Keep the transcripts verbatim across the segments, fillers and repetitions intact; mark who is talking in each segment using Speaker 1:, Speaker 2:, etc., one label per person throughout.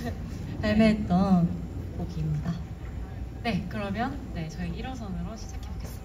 Speaker 1: 발매했던 곡입니다.
Speaker 2: 네, 그러면 네 저희 일 호선으로 시작해 보겠습니다.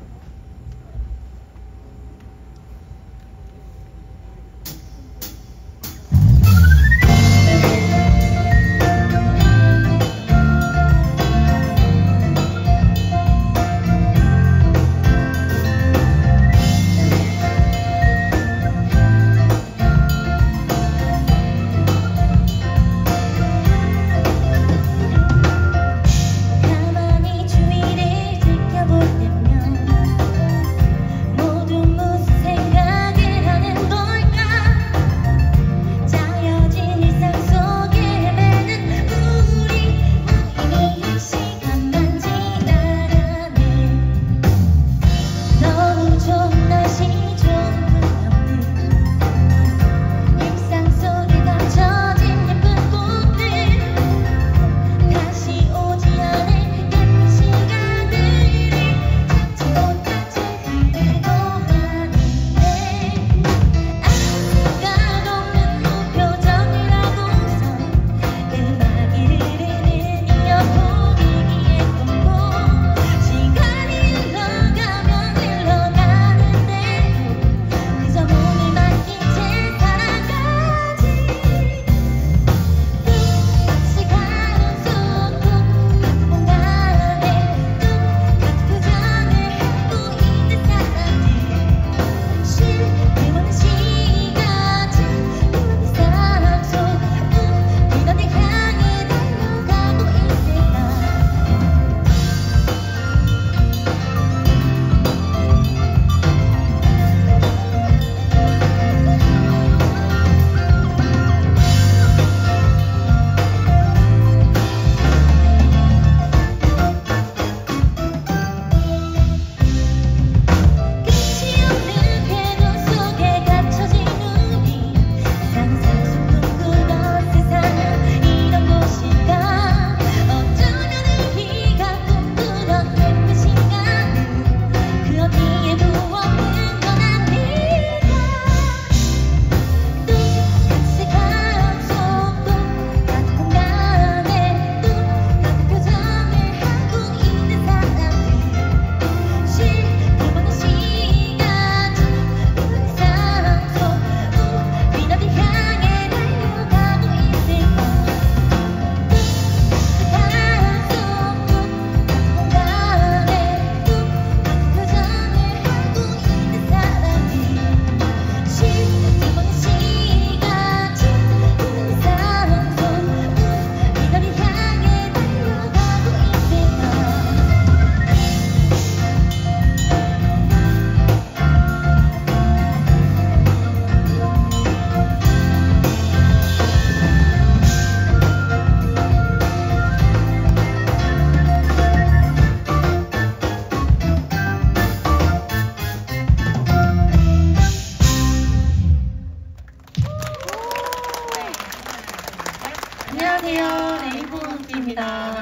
Speaker 1: 안녕하세요. 레인보우입니다.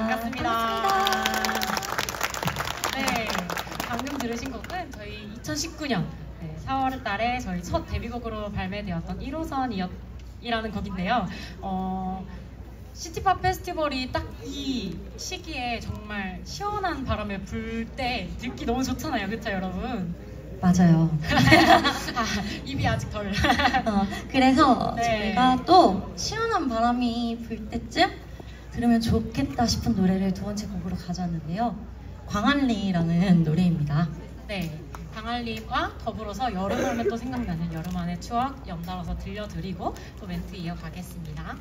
Speaker 2: 반갑습니다. 네, 방금 들으신 곡은 저희 이천십구 년 네, 사월 달에 저희 첫 데뷔곡으로 발매되었던 일 호선이라는 곡인데요. 어, 시티팝 페스티벌이 딱 이 시기에 정말 시원한 바람에 불 때 듣기 너무 좋잖아요. 그쵸 여러분?
Speaker 1: 맞아요.
Speaker 2: 아, 입이 아직 덜.
Speaker 1: 어, 그래서
Speaker 2: 네.
Speaker 1: 저희가 또 시원한 바람이 불 때쯤 들으면 좋겠다 싶은 노래를 두 번째 곡으로 가져왔는데요. 광안리라는 노래입니다.
Speaker 2: 네, 광안리와 더불어서 여름 하면 또 생각나는 여름 안의 추억 연달아서 들려드리고 또 멘트 이어가겠습니다.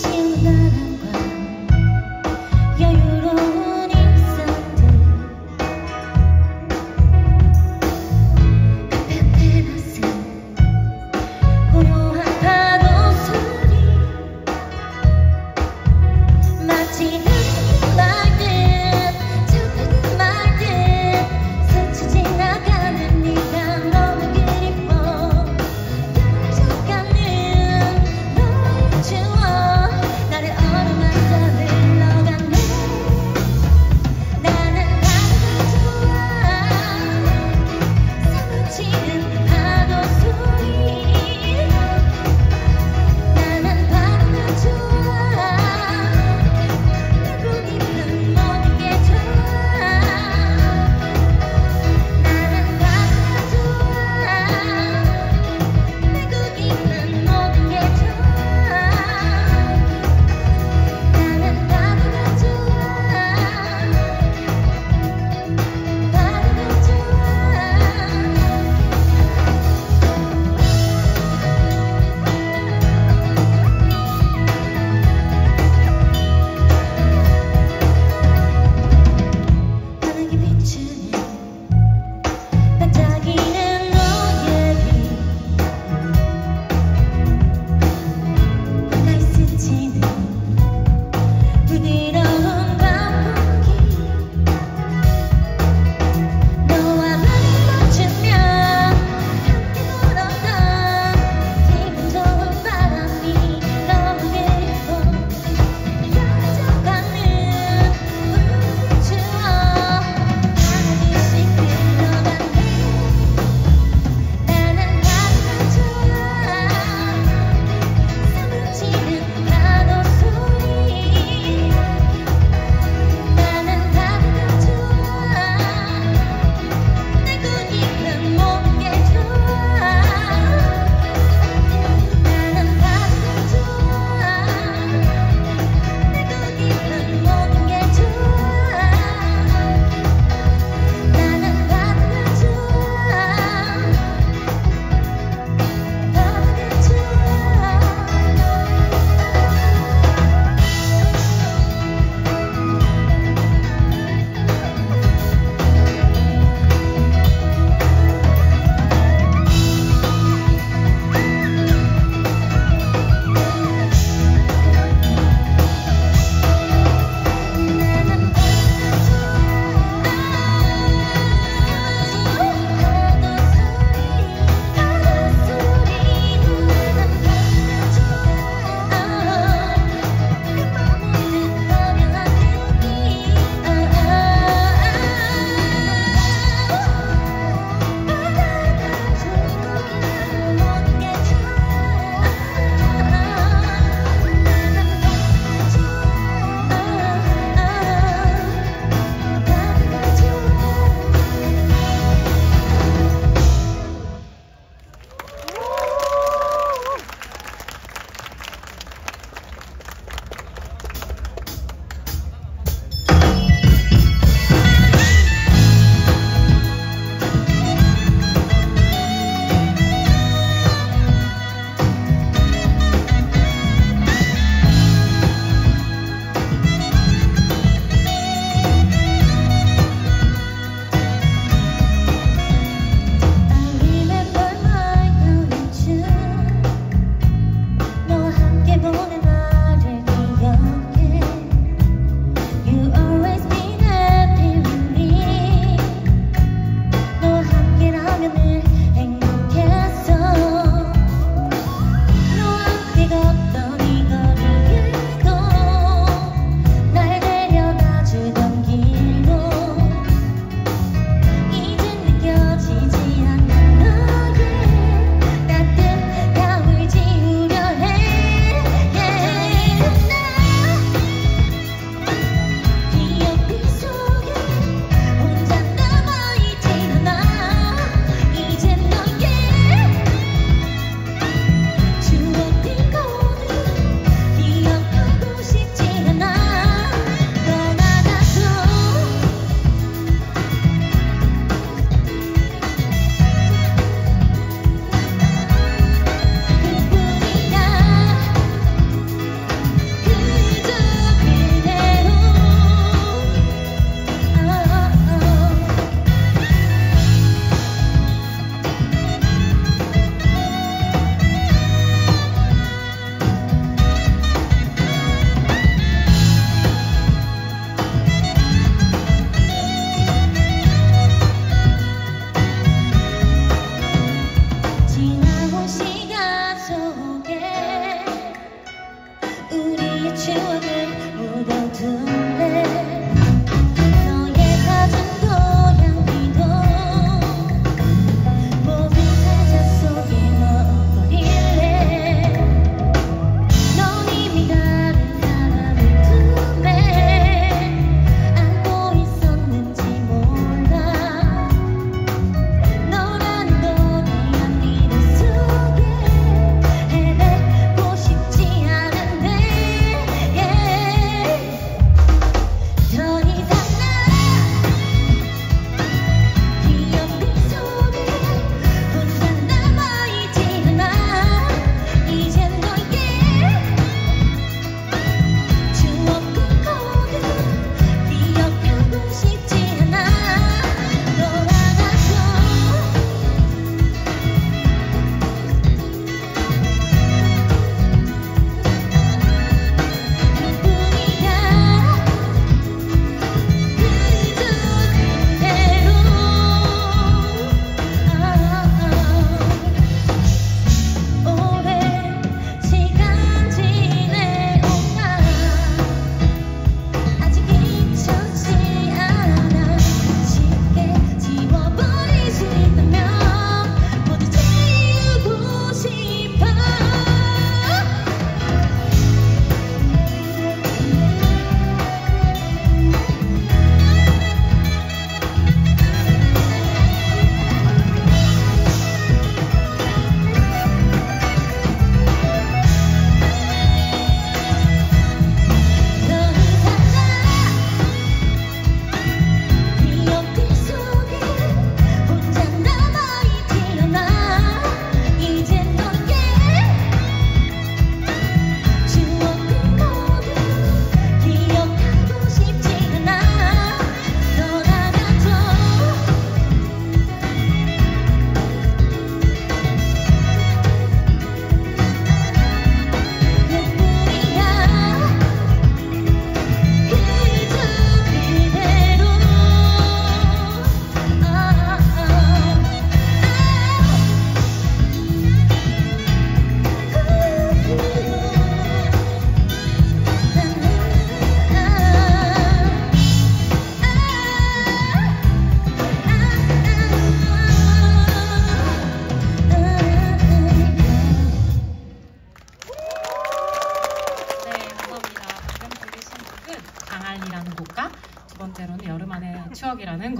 Speaker 1: 여유로운 일상들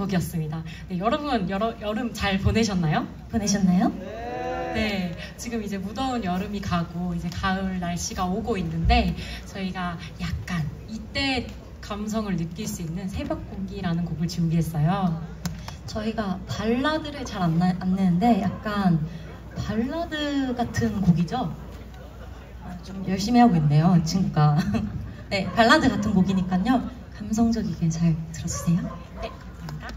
Speaker 2: 곡이었습니다. 네, 여러분 여러, 여름 잘 보내셨나요?
Speaker 1: 보내셨나요?
Speaker 2: 네, 지금 이제 무더운 여름이 가고 이제 가을 날씨가 오고 있는데 저희가 약간 이때 감성을 느낄 수 있는 새벽 공기라는 곡을 준비했어요.
Speaker 1: 저희가 발라드를 잘 안 안 내는데 약간 발라드 같은 곡이죠? 아, 좀 열심히 하고 있네요, 친구가. 네, 발라드 같은 곡이니까요. 감성적이게 잘 들어주세요.
Speaker 2: 네, 감사합니다.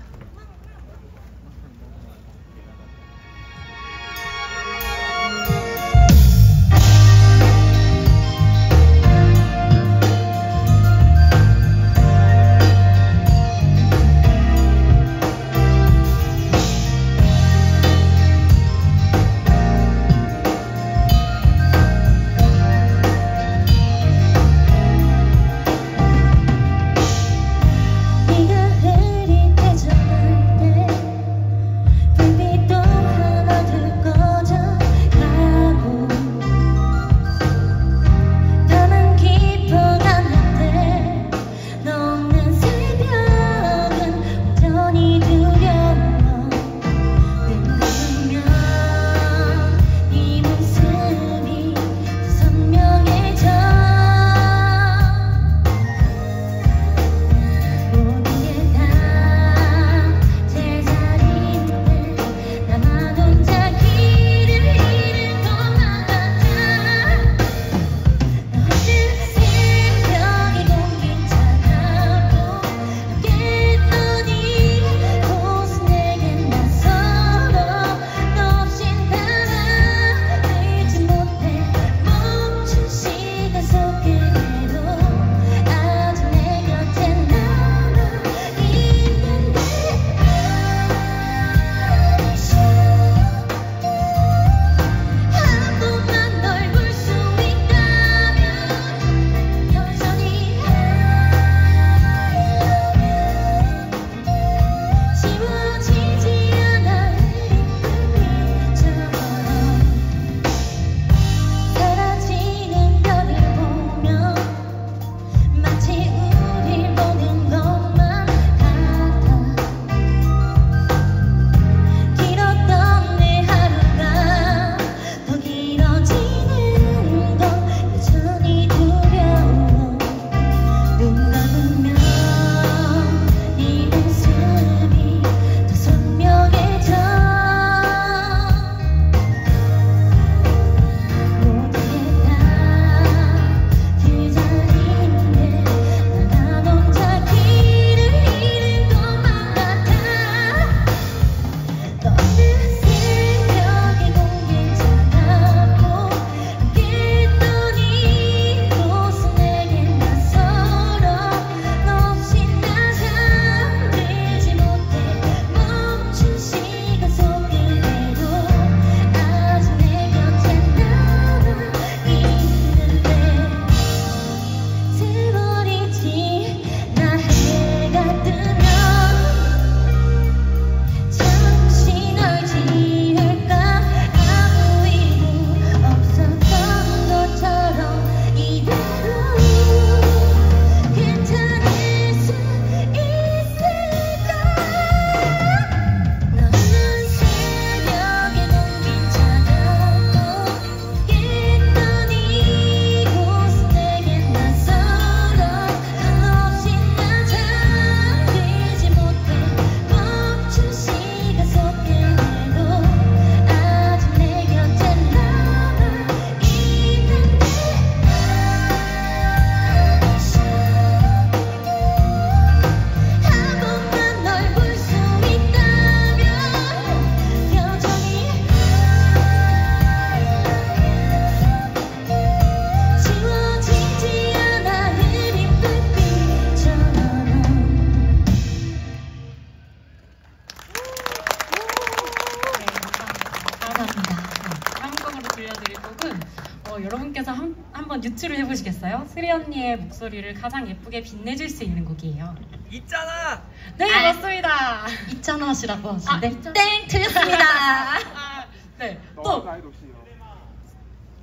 Speaker 2: 여러분께서 한, 한번 유추를 해보시겠어요? 스리 언니의 목소리를 가장 예쁘게 빛내줄 수 있는 곡이에요.
Speaker 3: 있잖아!
Speaker 2: 네,
Speaker 1: 아,
Speaker 2: 맞습니다.
Speaker 1: 있잖아 하시라고 하시는데
Speaker 2: 아,
Speaker 1: 땡! 틀렸습니다.
Speaker 2: 아, 네, 또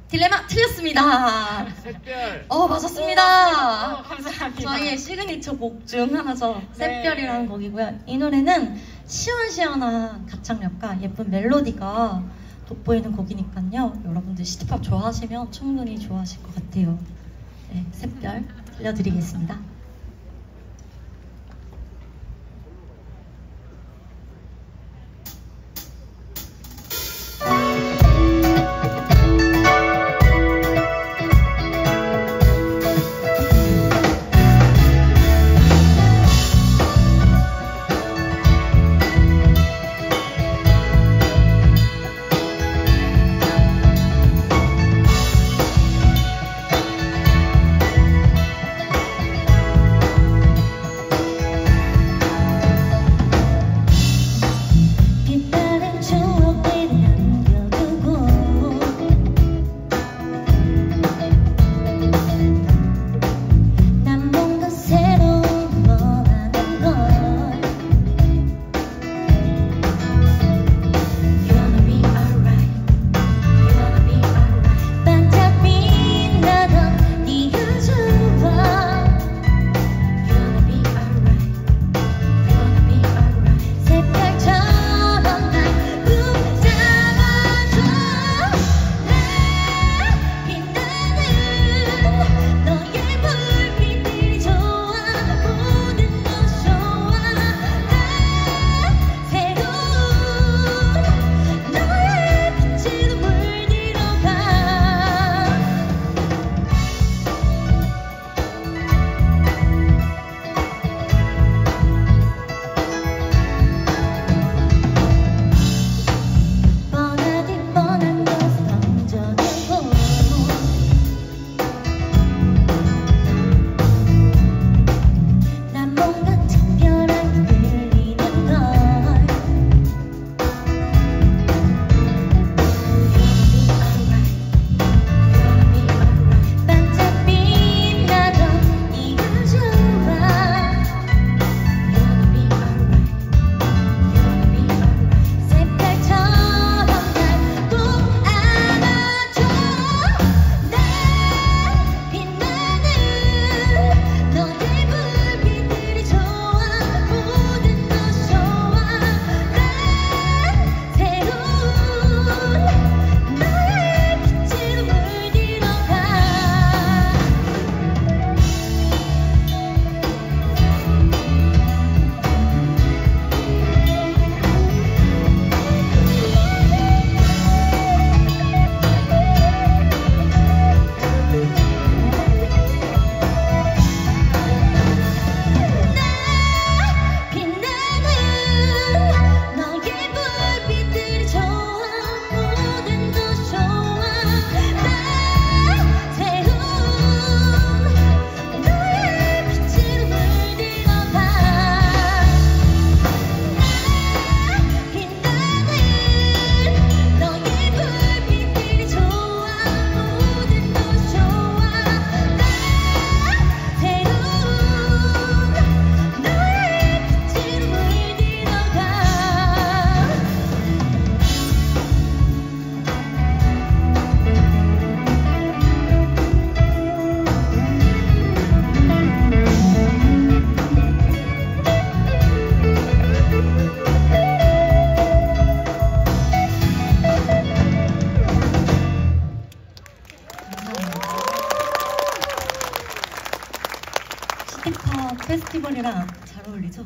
Speaker 1: 딜레마 틀렸습니다.
Speaker 3: 샛별.
Speaker 1: 어, 맞았습니다.
Speaker 2: 어, 감사합니다.
Speaker 1: 저희의 시그니처 곡 중 하나죠.
Speaker 2: 네.
Speaker 1: 샛별이라는 곡이고요. 이 노래는 시원시원한 가창력과 예쁜 멜로디가 돋보이는 곡이니까요. 여러분들 시티팝 좋아하시면 충분히 좋아하실 것 같아요. 네, 샛별 들려드리겠습니다. 시티팝 페스티벌이랑 잘 어울리죠?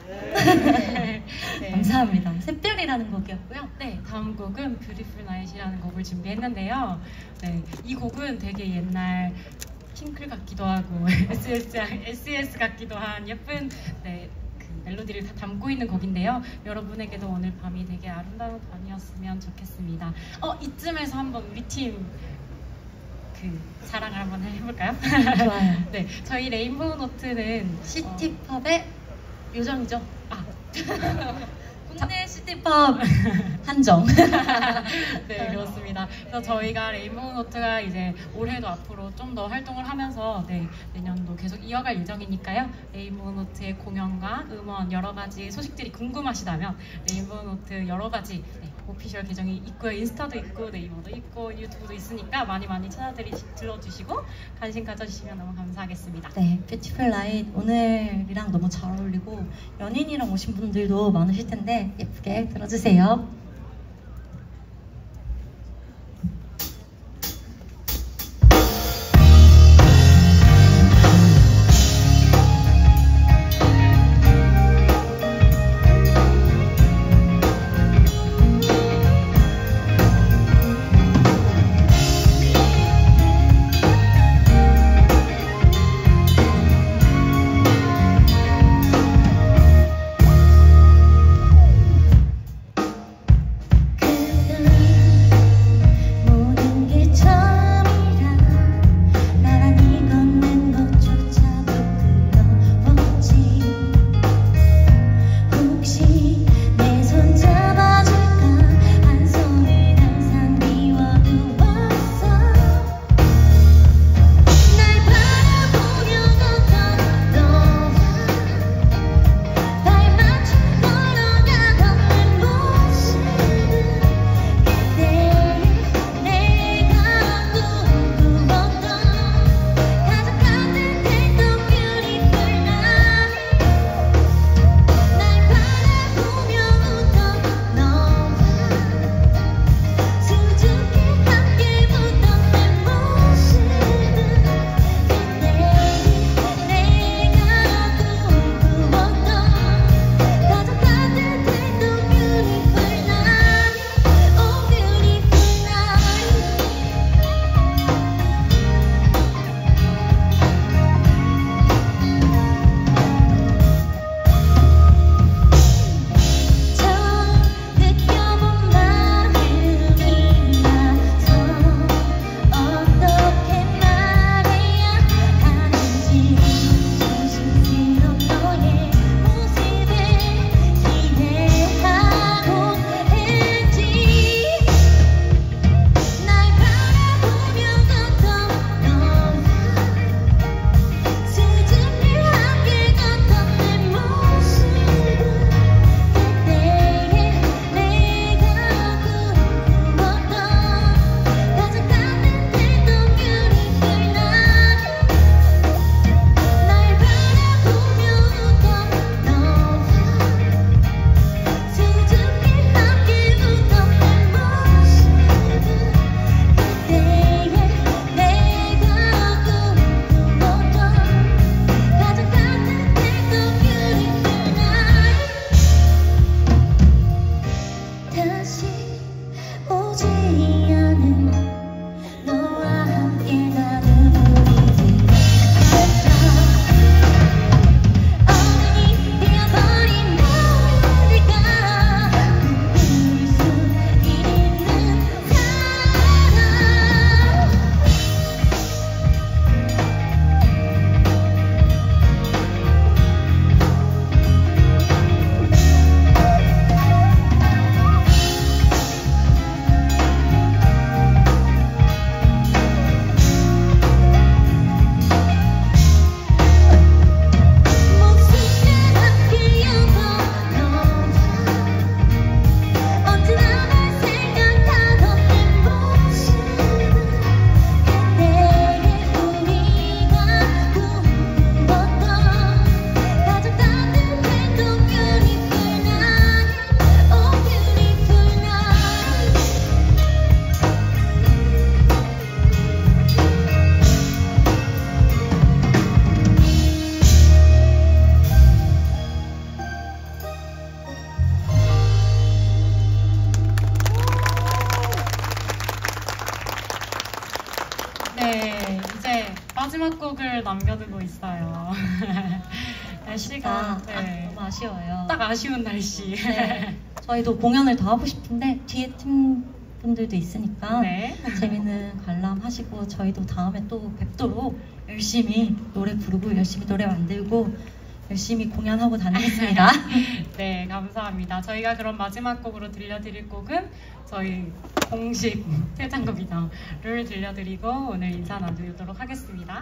Speaker 2: 네.
Speaker 1: 감사합니다. 샛별이라는 곡이었고요.
Speaker 2: 네, 다음 곡은 뷰티풀 나잇이라는 곡을 준비했는데요. 네, 이 곡은 되게 옛날 핑클 같기도 하고 에스에스, 에스이에스 같기도 한 예쁜 네, 그 멜로디를 다 담고 있는 곡인데요. 여러분에게도 오늘 밤이 되게 아름다운 밤이었으면 좋겠습니다. 어, 이쯤에서 한번 우리 팀 그 자랑을 한번 해볼까요?
Speaker 1: 좋아요.
Speaker 2: 네, 저희 레인보우 노트는
Speaker 1: 시티팝의 요정이죠.
Speaker 2: 어, 아,
Speaker 1: 국내 시티 시티팝 한정.
Speaker 2: 네, 그렇습니다. 그래서 저희가 레인보우 노트가 이제 올해도 앞으로 좀 더 활동을 하면서 네, 내년도 계속 이어갈 예정이니까요. 레인보우 노트의 공연과 음원 여러 가지 소식들이 궁금하시다면 레인보우 노트 여러 가지 네, 오피셜 계정이 있고요. 인스타도 있고 네이버도 있고 유튜브도 있으니까 많이 많이 찾아들이 들어주시고 관심 가져주시면 너무 감사하겠습니다.
Speaker 1: 네, 뷰티풀 라이트 오늘이랑 너무 잘 어울리고 연인이랑 오신 분들도 많으실 텐데 예쁘게 들어주세요.
Speaker 2: 네, 이제 마지막 곡을 남겨두고 있어요. 날씨가
Speaker 1: 아,
Speaker 2: 네,
Speaker 1: 아, 너무 아쉬워요.
Speaker 2: 딱 아쉬운 날씨.
Speaker 1: 네, 저희도 공연을 더 하고 싶은데 뒤에 팀 분들도 있으니까
Speaker 2: 네.
Speaker 1: 재밌는 관람하시고 저희도 다음에 또 뵙도록 열심히 노래 부르고 열심히 노래 만들고 열심히 공연하고 다니겠습니다.
Speaker 2: 네, 감사합니다. 저희가 그럼 마지막 곡으로 들려드릴 곡은 저희 공식 퇴장곡이다를 들려드리고 오늘 인사 나누도록 하겠습니다.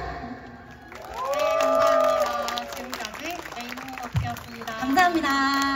Speaker 1: 감사합니다.